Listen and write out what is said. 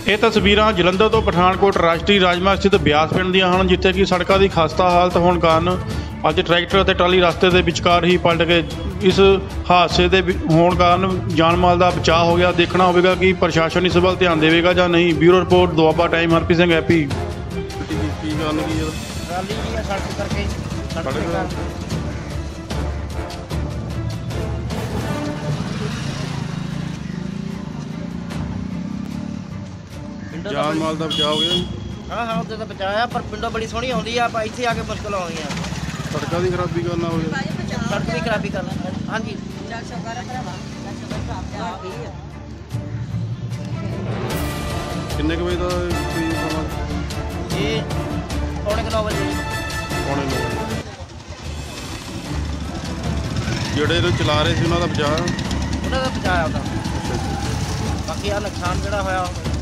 ਇਹ ਤਸਵੀਰਾਂ ਜਲੰਧਰ ਤੋਂ ਪਠਾਨਕੋਟ ਰਾਸ਼ਟਰੀ ਰਾਜਮਾਰਗ ਸਥਿਤ ਬਿਆਸ ਪਿੰਡ ਦੀਆਂ ਹਨ, ਜਿੱਥੇ ਕਿ ਸੜਕਾਂ ਦੀ ਖਸਤਾ ਹਾਲਤ ਹੋਣ ਕਾਰਨ ਅੱਜ ਟਰੈਕਟਰ ਅਤੇ ਟਰਾਲੀ ਰਸਤੇ ਦੇ ਵਿਚਕਾਰ ਹੀ ਪਲਟ ਗਏ। ਇਸ ਹਾਦਸੇ ਦੇ ਹੋਣ ਕਾਰਨ ਜਾਨ ਮਾਲ ਦਾ ਬਚਾਅ ਹੋ ਗਿਆ। ਦੇਖਣਾ ਹੋਵੇਗਾ ਕਿ ਪ੍ਰਸ਼ਾਸਨ ਇਸ ਵੱਲ ਧਿਆਨ ਦੇਵੇਗਾ ਜਾਂ ਨਹੀਂ। Bureau report Doaba Time, Harpreet Singh Happy. ਕੀ ਗੱਲ ਕੀ ਹੈ? ਟਰਾਲੀ ਜੀ ਆ ਸੜਕ ਕਰਕੇ ਜਾਨ ਮਾਲ ਦਾ ਬਚਾਅ ਹੋ ਗਿਆ ਜੀ? ਹਾਂ ਉਹਦੇ ਤਾਂ ਬਚਾਇਆ, ਪਰ ਪਿੰਡੋਂ ਬੜੀ ਸੋਹਣੀ ਆਉਂਦੀ ਆ, ਆਪਾਂ ਇੱਥੇ ਆ ਕੇ ਮੁਸ਼ਕਲ ਆਉਂਦੀ ਆ। ਸੜਕਾਂ ਦੀ ਖਰਾਬੀ ਕਰਨਾ ਹੋ ਗਿਆ? ਸੜਕ ਦੀ ਖਰਾਬੀ ਕਰਨਾ। ਹਾਂਜੀ ਕਿੰਨੇ ਕੁ ਵਜੇ ਦਾ ਕੋਈ ਸਮਾਂ? ਇਹ ਪੌਣੇ 9 ਵਜੇ ਪੌਣੇ 9 ਵਜੇ। ਜਿਹੜੇ ਇਹਨੂੰ ਚਲਾ ਰਹੇ ਸੀ ਉਹਨਾਂ ਦਾ ਬਚਾਅ? ਉਹਨਾਂ ਦਾ ਬਚਾਇਆ ਉਹਦਾ। ਬਾਕੀ ਆ ਨੁਕਸਾਨ ਜਿਹੜਾ ਹੋਇਆ